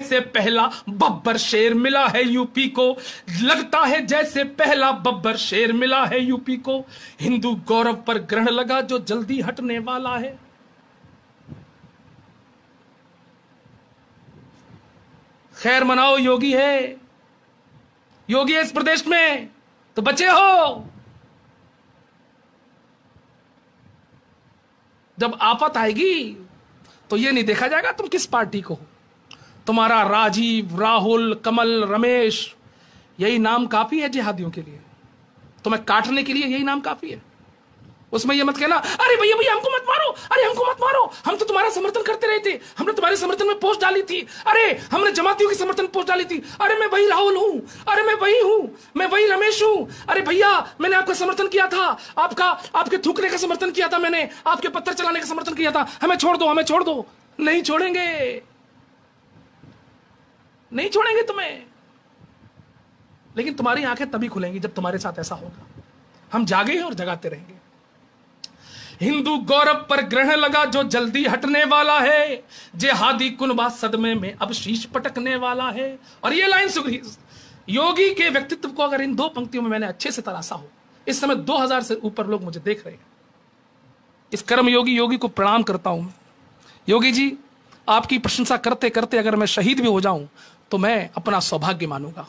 से पहला बब्बर शेर मिला है यूपी को, लगता है जैसे पहला बब्बर शेर मिला है यूपी को। हिंदू गौरव पर ग्रहण लगा जो जल्दी हटने वाला है। खैर मनाओ, योगी है, योगी है इस प्रदेश में तो बचे हो। जब आफत आएगी तो यह नहीं देखा जाएगा तुम किस पार्टी को हो। तुम्हारा राजीव, राहुल, कमल, रमेश यही नाम काफी है जिहादियों के लिए। तुम्हें काटने के लिए यही नाम काफी है। उसमें यह मत कहना अरे भैया भैया हमको मत मारो, अरे हमको मत मारो, हम तो तुम्हारा समर्थन करते रहे थे, हमने तुम्हारे समर्थन में पोस्ट डाली थी, अरे हमने जमातियों के समर्थन में पोस्ट डाली थी, अरे मैं वही राहुल हूं, अरे मैं वही हूं, मैं वही रमेश हूं, अरे भैया मैंने आपका समर्थन किया था, आपके थूकने का समर्थन किया था, मैंने आपके पत्थर चलाने का समर्थन किया था, हमें छोड़ दो, हमें छोड़ दो। नहीं छोड़ेंगे, नहीं छोड़ेंगे तुम्हें। लेकिन तुम्हारी आंखें तभी खुलेंगी जब तुम्हारे साथ ऐसा होगा। हम जागे हैं और जगाते रहेंगे। हिंदू गौरव पर ग्रहण लगा जो जल्दी हटने वाला है, जेहादी कुनबा सदमे में अब शीश पटकने वाला है। और ये लाइन सुन, योगी के व्यक्तित्व को अगर इन दो पंक्तियों में मैंने अच्छे से तराशा हो, इस समय 2000 से ऊपर लोग मुझे देख रहे हैं। इस कर्म योगी को प्रणाम करता हूं। योगी जी, आपकी प्रशंसा करते करते अगर मैं शहीद भी हो जाऊं तो मैं अपना सौभाग्य मानूंगा।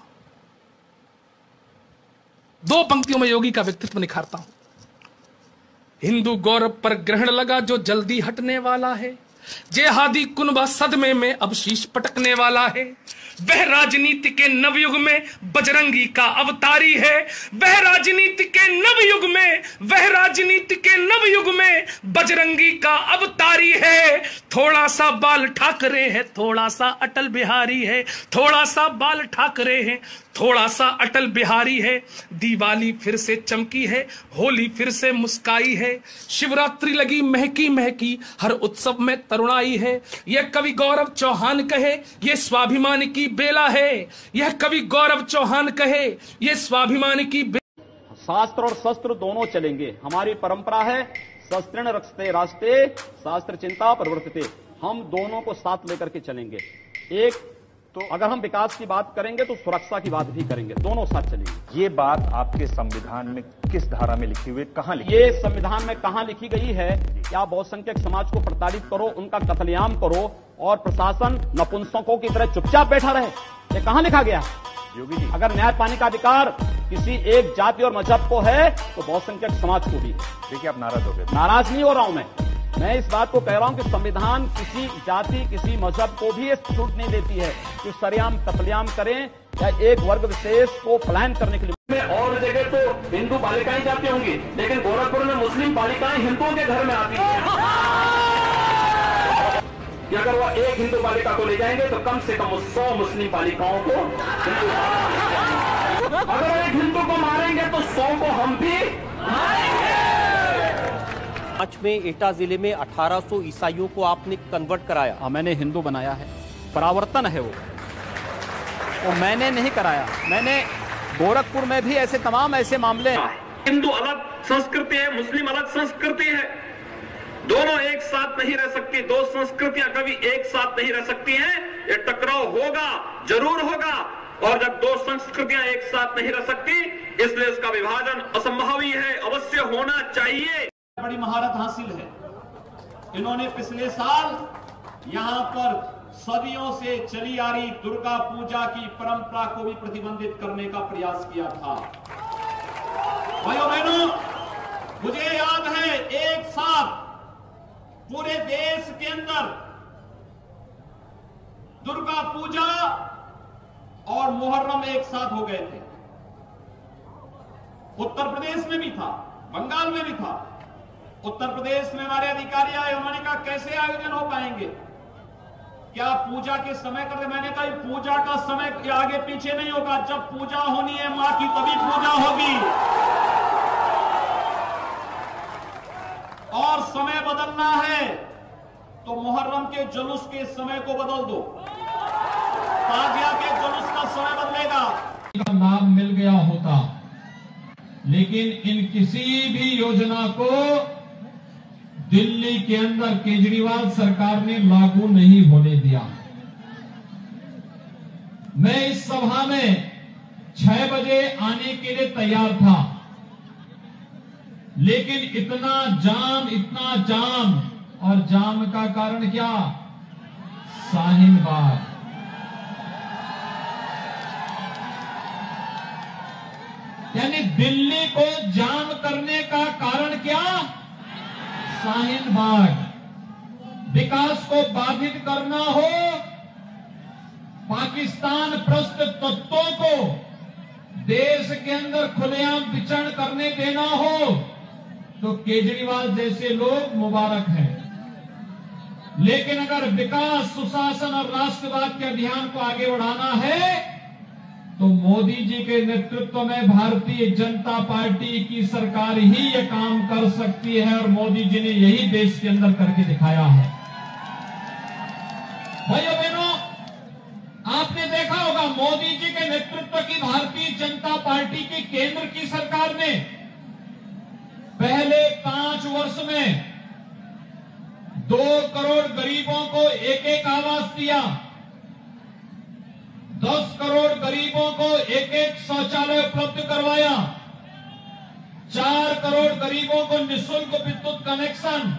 दो पंक्तियों में योगी का व्यक्तित्व निखारता हूं। हिंदू गौरव पर ग्रहण लगा जो जल्दी हटने वाला है, जेहादी कुनबा सदमे में अब शीश पटकने वाला है। वह राजनीति के नवयुग में बजरंगी का अवतारी है, वह राजनीति के नवयुग में, वह राजनीति के नवयुग में बजरंगी का अवतारी है। थोड़ा सा बाल ठाकरे है, थोड़ा सा अटल बिहारी है, थोड़ा सा बाल ठाकरे है, थोड़ा सा अटल बिहारी है। दिवाली फिर से चमकी है, होली फिर से मुस्काई है, शिवरात्रि लगी महकी महकी, हर उत्सव में तरुणाई है। यह कवि गौरव चौहान कहे यह स्वाभिमान की बेला है, यह कवि गौरव चौहान कहे यह स्वाभिमान की शास्त्र और शस्त्र दोनों चलेंगे। हमारी परंपरा है शस्त्रेण रक्षते राष्ट्रे शास्त्र चिंता प्रवर्तते। हम दोनों को साथ लेकर के चलेंगे। एक तो अगर हम विकास की बात करेंगे तो सुरक्षा की बात भी करेंगे, दोनों साथ चलेंगे। ये बात आपके संविधान में किस धारा में लिखी हुई, कहां लिखी? ये संविधान में कहां लिखी गई है कि आप बहुसंख्यक समाज को प्रताड़ित करो, उनका कत्लेआम करो और प्रशासन नपुंसकों की तरह चुपचाप बैठा रहे? ये कहां लिखा गया है? योगी जी, अगर न्याय पाने का अधिकार किसी एक जाति और मजहब को है तो बहुसंख्यक समाज को भी। देखिए आप नाराज हो गए। नाराज नहीं हो रहा हूं मैं इस बात को कह रहा हूं कि संविधान किसी जाति, किसी मजहब को भी छूट नहीं देती है कि सरेआम कत्लेआम करें या एक वर्ग विशेष को पलायन करने के लिए। और जगह तो हिंदू बालिकाएं जाती होंगी, लेकिन गोरखपुर में मुस्लिम बालिकाएं हिंदुओं के घर में आती हैं। कि अगर वो एक हिंदू बालिका को ले जाएंगे तो कम से कम 100 मुस्लिम बालिकाओं को अगर एक हिंदू को मारेंगे तो 100 को हम भी मारेंगे। आज में एटा जिले में 1800 ईसाइयों को आपने कन्वर्ट कराया। मैंने हिंदू बनाया है, परावर्तन है वो मैंने नहीं कराया। मैंने गोरखपुर में भी ऐसे तमाम ऐसे मामले हैं। हिंदू अलग संस्कृति है, मुस्लिम अलग संस्कृति है, दोनों एक साथ नहीं रह सकती। दो संस्कृतियां कभी एक साथ नहीं रह सकती हैं। ये टकराव होगा, जरूर होगा। और जब दो संस्कृतियां एक साथ नहीं रह सकती, इसलिए इसका विभाजन असंभव ही है, अवश्य होना चाहिए। बड़ी महारत हासिल है। इन्होंने पिछले साल यहां पर सदियों से चली आ रही दुर्गा पूजा की परंपरा को भी प्रतिबंधित करने का प्रयास किया था। भाइयों बहनों, मुझे याद है एक साथ पूरे देश के अंदर दुर्गा पूजा और मुहर्रम एक साथ हो गए थे। उत्तर प्रदेश में भी था, बंगाल में भी था। उत्तर प्रदेश में हमारे अधिकारी आए, उन्होंने कहा कैसे आयोजन हो पाएंगे, क्या पूजा के समय करते? मैंने कहा पूजा का समय आगे पीछे नहीं होगा, जब पूजा होनी है मां की तभी पूजा होगी। और समय बदलना है तो मुहर्रम के जुलूस के समय को बदल दो, ताजिया के जुलूस का समय बदलेगा। नाम मिल गया होता, लेकिन इन किसी भी योजना को दिल्ली के अंदर केजरीवाल सरकार ने लागू नहीं होने दिया। मैं इस सभा में 6 बजे आने के लिए तैयार था, लेकिन इतना जाम, और जाम का कारण क्या? शाहीन बाग। यानी दिल्ली को जाम करने का कारण क्या? शाहीन बाग। विकास को बाधित करना हो, पाकिस्तान प्रस्त तत्वों को देश के अंदर खुलेआम विचरण करने देना हो, तो केजरीवाल जैसे लोग मुबारक हैं। लेकिन अगर विकास, सुशासन और राष्ट्रवाद के अभियान को आगे बढ़ाना है, तो मोदी जी के नेतृत्व में भारतीय जनता पार्टी की सरकार ही यह काम कर सकती है, और मोदी जी ने यही देश के अंदर करके दिखाया है। भाइयों बहनों, आपने देखा होगा मोदी जी के नेतृत्व की भारतीय जनता पार्टी की केंद्र की सरकार ने पहले 5 वर्ष में 2 करोड़ गरीबों को एक आवास दिया, 10 करोड़ गरीबों को एक शौचालय उपलब्ध करवाया, 4 करोड़ गरीबों को निःशुल्क विद्युत कनेक्शन,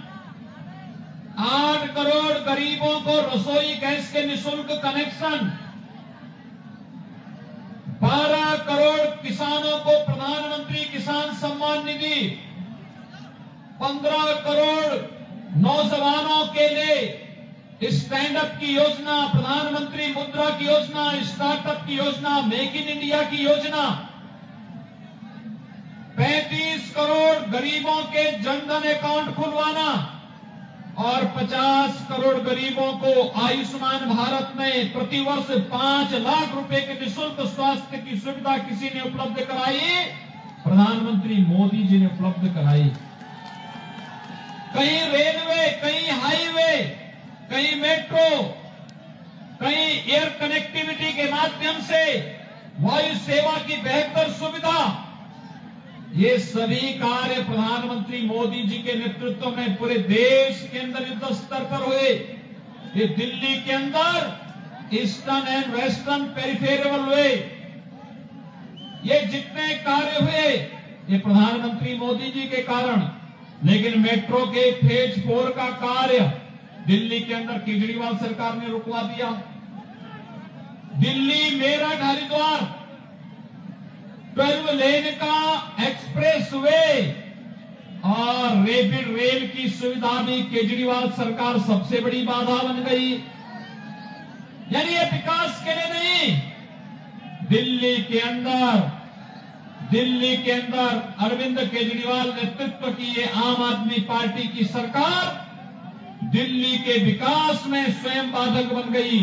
8 करोड़ गरीबों को रसोई गैस के निःशुल्क कनेक्शन, 12 करोड़ किसानों को प्रधानमंत्री किसान सम्मान निधि, 15 करोड़ नौजवानों के लिए स्टैंड अप की योजना, प्रधानमंत्री मुद्रा की योजना, स्टार्टअप की योजना, मेक इन इंडिया की योजना, 35 करोड़ गरीबों के जनधन अकाउंट खुलवाना, और 50 करोड़ गरीबों को आयुष्मान भारत में प्रतिवर्ष 5 लाख रुपए के निःशुल्क स्वास्थ्य की सुविधा किसी ने उपलब्ध कराई? प्रधानमंत्री मोदी जी ने उपलब्ध कराई। कहीं रेलवे, कहीं हाईवे, कहीं मेट्रो, कहीं एयर कनेक्टिविटी के माध्यम से वायु सेवा की बेहतर सुविधा, ये सभी कार्य प्रधानमंत्री मोदी जी के नेतृत्व में पूरे देश के अंदर युद्ध स्तर पर हुए। ये दिल्ली के अंदर ईस्टर्न एंड वेस्टर्न पेरिफेरल हुए, ये जितने कार्य हुए ये प्रधानमंत्री मोदी जी के कारण। लेकिन मेट्रो के फेज 4 का कार्य दिल्ली के अंदर केजरीवाल सरकार ने रुकवा दिया। दिल्ली मेरठ हरिद्वार 12 लेन का एक्सप्रेस वे और रैपिड रेल की सुविधा भी केजरीवाल सरकार सबसे बड़ी बाधा बन गई। यानी ये विकास के लिए नहीं, दिल्ली के अंदर अरविंद केजरीवाल नेतृत्व की ये आम आदमी पार्टी की सरकार दिल्ली के विकास में स्वयं बाधक बन गई।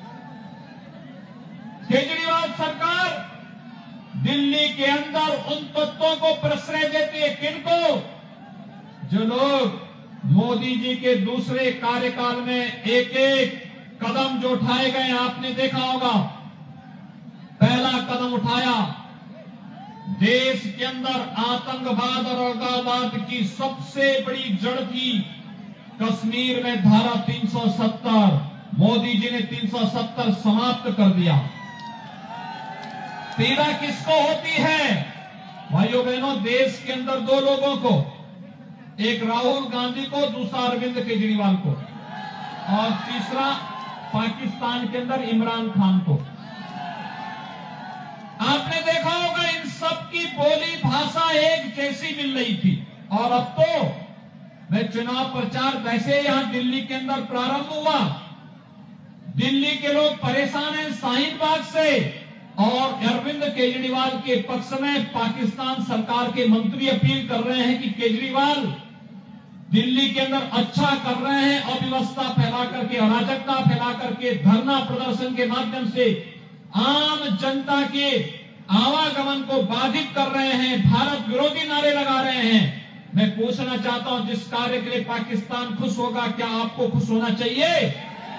केजरीवाल सरकार दिल्ली के अंदर उन तत्वों को प्रश्रय देती है, किनको? जो लोग मोदी जी के दूसरे कार्यकाल में एक कदम जो उठाए गए आपने देखा होगा। पहला कदम उठाया, देश के अंदर आतंकवाद और अलगाववाद की सबसे बड़ी जड़ थी कश्मीर में धारा 370। मोदी जी ने 370 समाप्त कर दिया। पीड़ा किसको होती है? भाइयों बहनों, देश के अंदर 2 लोगों को, एक राहुल गांधी को, दूसरा अरविंद केजरीवाल को, और तीसरा पाकिस्तान के अंदर इमरान खान को। आपने देखा होगा इन सब की बोली भाषा एक जैसी मिल रही थी। और अब तो मैं चुनाव प्रचार वैसे यहां दिल्ली के अंदर प्रारंभ हुआ, दिल्ली के लोग परेशान हैं शाहीन बाग से, और अरविंद केजरीवाल के पक्ष में पाकिस्तान सरकार के मंत्री अपील कर रहे हैं कि केजरीवाल दिल्ली के अंदर अच्छा कर रहे हैं, अव्यवस्था फैला करके, अराजकता फैला करके, धरना प्रदर्शन के माध्यम से आम जनता के आवागमन को बाधित कर रहे हैं, भारत विरोधी नारे लगा रहे हैं। मैं पूछना चाहता हूं, जिस कार्य के लिए पाकिस्तान खुश होगा, क्या आपको खुश होना चाहिए?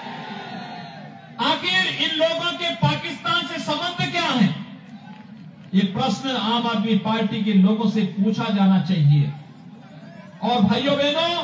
आखिर इन लोगों के पाकिस्तान से संबंध क्या है? ये प्रश्न आम आदमी पार्टी के लोगों से पूछा जाना चाहिए। और भाइयों बहनों,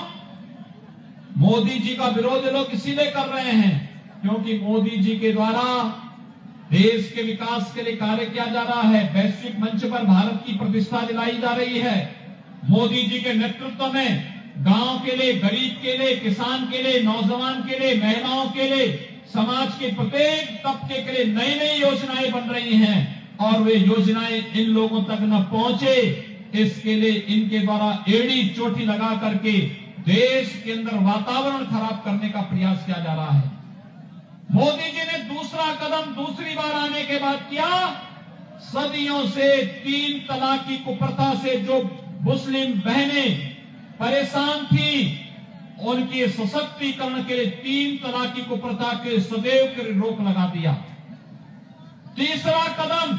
मोदी जी का विरोध लोग इसीलिए कर रहे हैं क्योंकि मोदी जी के द्वारा देश के विकास के लिए कार्य किया जा रहा है। वैश्विक मंच पर भारत की प्रतिष्ठा दिलाई जा रही है। मोदी जी के नेतृत्व में गांव के लिए, गरीब के लिए, किसान के लिए, नौजवान के लिए, महिलाओं के लिए, समाज के प्रत्येक तबके के लिए नई नई योजनाएं बन रही हैं और वे योजनाएं इन लोगों तक न पहुंचे, इसके लिए इनके द्वारा एड़ी चोटी लगा करके देश के अंदर वातावरण खराब करने का प्रयास किया जा रहा है। मोदी जी ने दूसरा कदम दूसरी बार आने के बाद किया। सदियों से 3 तलाक की कुप्रथा से जो मुस्लिम बहनें परेशान थी, उनके सशक्तिकरण के लिए 3 तलाक की कुप्रथा के सदैव के रोक लगा दिया। तीसरा कदम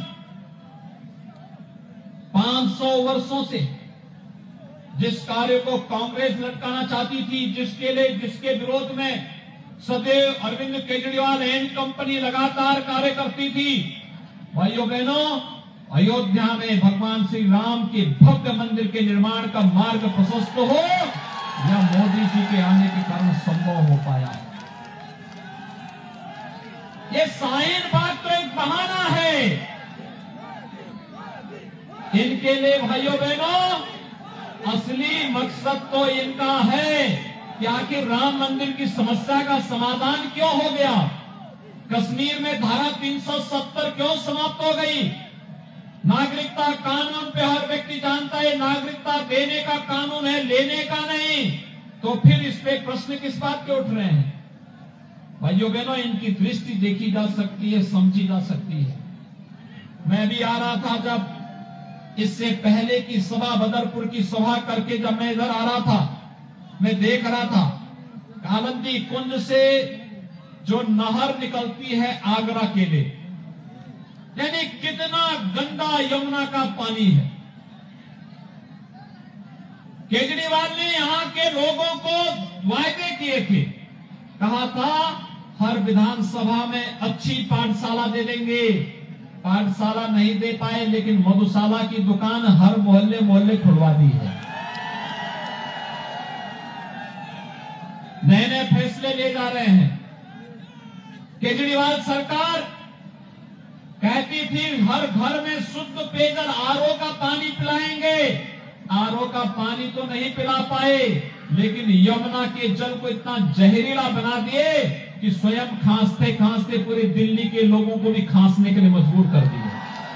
500 वर्षों से जिस कार्य को कांग्रेस लटकाना चाहती थी, जिसके विरोध में सदैव अरविंद केजरीवाल एंड कंपनी लगातार कार्य करती थी। भाइयों बहनों, अयोध्या में भगवान श्री राम के भव्य मंदिर के निर्माण का मार्ग प्रशस्त हो, यह मोदी जी के आने के कारण संभव हो पाया। ये शाहीन बाग तो एक बहाना है इनके लिए। भाइयों बहनों, असली मकसद तो इनका है कि आखिर राम मंदिर की समस्या का समाधान क्यों हो गया, कश्मीर में धारा 370 क्यों समाप्त हो गई। नागरिकता कानून पे हर व्यक्ति जानता है नागरिकता देने का कानून है, लेने का नहीं। तो फिर इस पे प्रश्न किस बात के उठ रहे हैं। भाइयों बहनों, इनकी दृष्टि देखी जा सकती है, समझी जा सकती है। मैं भी आ रहा था, जब इससे पहले की सभा, बदरपुर की सभा करके जब मैं इधर आ रहा था, मैं देख रहा था कालंदी कुंज से जो नहर निकलती है आगरा के लिए, यानी कितना गंदा यमुना का पानी है। केजरीवाल ने यहां के लोगों को वायदे किए थे, कहा था हर विधानसभा में अच्छी पाठशाला दे देंगे। पाठशाला नहीं दे पाए, लेकिन मधुशाला की दुकान हर मोहल्ले मोहल्ले खुलवा दी है। नए नए फैसले ले जा रहे हैं। केजरीवाल सरकार कहती थी हर घर में शुद्ध पेयजल, आरओ का पानी पिलाएंगे। आरओ का पानी तो नहीं पिला पाए, लेकिन यमुना के जल को इतना जहरीला बना दिए कि स्वयं खांसते खांसते पूरे दिल्ली के लोगों को भी खांसने के लिए मजबूर कर दिए।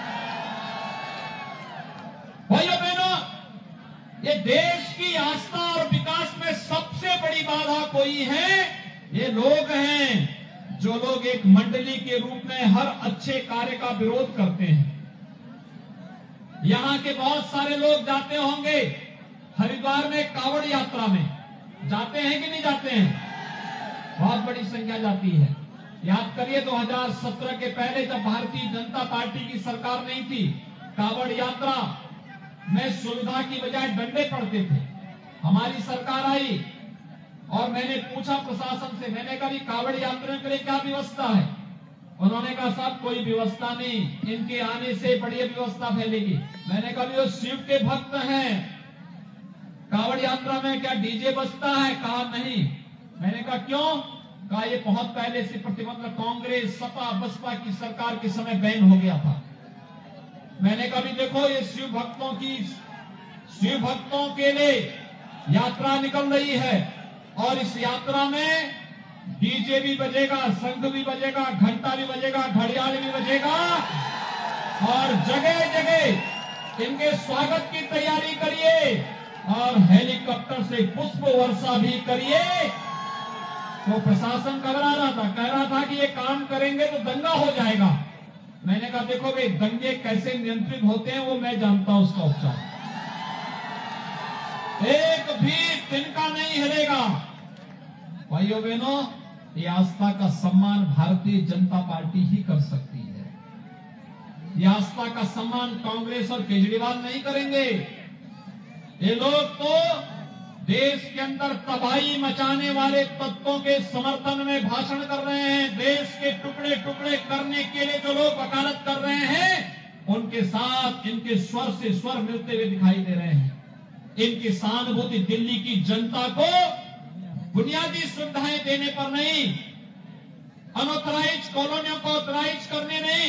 भाइयों बहनों, ये देश की आस्था और विकास में सबसे बड़ी बाधा कोई है, ये लोग हैं जो लोग एक मंडली के रूप में हर अच्छे कार्य का विरोध करते हैं। यहां के बहुत सारे लोग जाते होंगे हरिद्वार में कांवड़ यात्रा में, जाते हैं कि नहीं जाते हैं? बहुत बड़ी संख्या जाती है। याद करिए 2017 के पहले जब भारतीय जनता पार्टी की सरकार नहीं थी, कांवड़ यात्रा में सुविधा की बजाय डंडे पड़ते थे। हमारी सरकार आई और मैंने पूछा प्रशासन से, मैंने कहा कांवड़ यात्रा के लिए क्या व्यवस्था है? उन्होंने कहा साहब कोई व्यवस्था नहीं, इनके आने से बड़ी व्यवस्था फैलेगी। मैंने कहा वो शिव के भक्त हैं, कांवड़ यात्रा में क्या डीजे बजता है? कहा नहीं। मैंने कहा क्यों? कहा ये बहुत पहले से प्रतिबंध, कांग्रेस सपा बसपा की सरकार के समय बैन हो गया था। मैंने कहा भी देखो ये शिव भक्तों के लिए यात्रा निकल रही है और इस यात्रा में डीजे भी बजेगा, शंख भी बजेगा, घंटा भी बजेगा, घड़ियाल भी बजेगा और जगह जगह इनके स्वागत की तैयारी करिए और हेलीकॉप्टर से पुष्प वर्षा भी करिए। तो प्रशासन घबरा रहा था, कह रहा था कि ये काम करेंगे तो दंगा हो जाएगा। मैंने कहा देखो भाई, दंगे कैसे नियंत्रित होते हैं वो मैं जानता हूं, उसका उपचार। एक भी तिनका नहीं हिलेगा। भाइयों बहनों, ये आस्था का सम्मान भारतीय जनता पार्टी ही कर सकती है। ये आस्था का सम्मान कांग्रेस और केजरीवाल नहीं करेंगे। ये लोग तो देश के अंदर तबाही मचाने वाले तत्वों के समर्थन में भाषण कर रहे हैं। देश के टुकड़े टुकड़े करने के लिए जो लोग वकालत कर रहे हैं, उनके साथ इनके स्वर से स्वर मिलते हुए दिखाई दे रहे हैं। इनकी सहानुभूति दिल्ली की जनता को बुनियादी सुविधाएं देने पर नहीं, अनऑथराइज कॉलोनियों को ऑथराइज करने नहीं,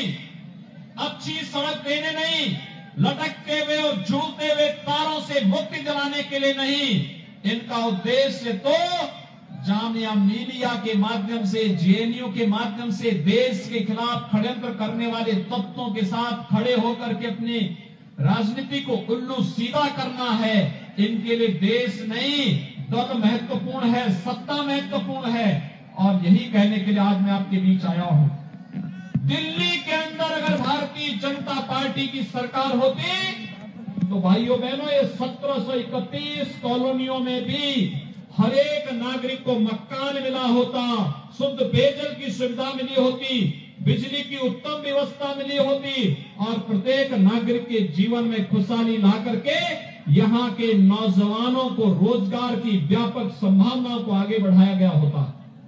अच्छी सड़क देने नहीं, लटकते हुए और झूलते हुए तारों से मुक्ति दिलाने के लिए नहीं, इनका उद्देश्य तो जामिया मिलिया के माध्यम से, जेएनयू के माध्यम से देश के खिलाफ षड्यंत्र करने वाले तत्वों के साथ खड़े होकर के अपनी राजनीति को उल्लू सीधा करना है। इनके लिए देश नहीं, दल महत्वपूर्ण है, सत्ता महत्वपूर्ण है। और यही कहने के लिए आज मैं आपके बीच आया हूं। दिल्ली के अंदर अगर भारतीय जनता पार्टी की सरकार होती तो भाइयों बहनों, ये 1731 कॉलोनियों में भी हर एक नागरिक को मकान मिला होता, शुद्ध पेयजल की सुविधा मिली होती, बिजली की उत्तम व्यवस्था मिली होती और प्रत्येक नागरिक के जीवन में खुशहाली ला करके यहाँ के नौजवानों को रोजगार की व्यापक संभावनाओं को आगे बढ़ाया गया होता।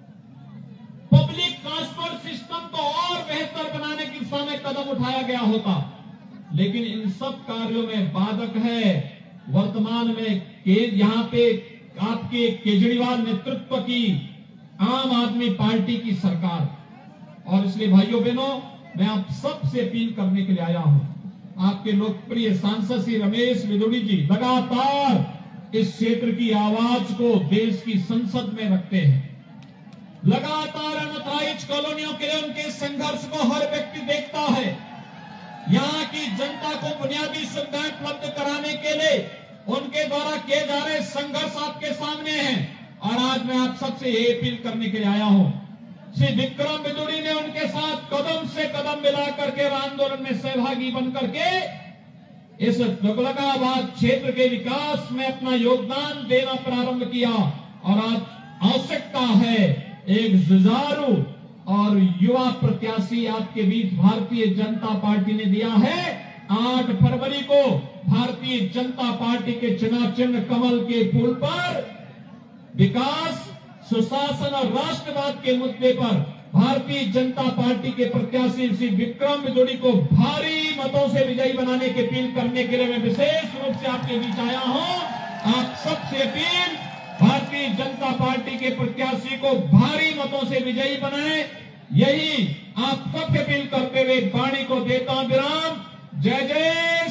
पब्लिक ट्रांसपोर्ट सिस्टम को और बेहतर बनाने की दिशा में कदम उठाया गया होता। लेकिन इन सब कार्यों में बाधक है वर्तमान में यहाँ पे आपके केजरीवाल नेतृत्व की आम आदमी पार्टी की सरकार। और इसलिए भाइयों बहनों, मैं आप सबसे अपील करने के लिए आया हूं। आपके लोकप्रिय सांसद श्री रमेश बिदुड़ी जी लगातार इस क्षेत्र की आवाज को देश की संसद में रखते हैं। लगातार अनऑथराइज्ड कॉलोनियों के लिए उनके संघर्ष को हर व्यक्ति देखता है। यहाँ की जनता को बुनियादी सुविधाएं उपलब्ध कराने के लिए उनके द्वारा किए जा रहे संघर्ष आपके सामने हैं। और आज मैं आप सबसे ये अपील करने के लिए आया हूं। श्री विक्रम बिदुड़ी ने उनके साथ कदम से कदम मिला करके आंदोलन में सहभागी बन करके इस तुगलकाबाद क्षेत्र के विकास में अपना योगदान देना प्रारंभ किया। और आज आवश्यकता है एक जुझारू और युवा प्रत्याशी आपके बीच भारतीय जनता पार्टी ने दिया है। 8 फरवरी को भारतीय जनता पार्टी के चुनाव चिन्ह कमल के फूल पर विकास, सुशासन और राष्ट्रवाद के मुद्दे पर भारतीय जनता पार्टी के प्रत्याशी श्री विक्रम बिदुड़ी को भारी मतों से विजयी बनाने की अपील करने के लिए मैं विशेष रूप से आपके बीच आया हूं। आप सबसे अपील, भारतीय जनता पार्टी के प्रत्याशी को भारी मतों से विजयी बनाएं, यही आप सबसे अपील करते हुए वाणी को देता हूं विराम। जय जय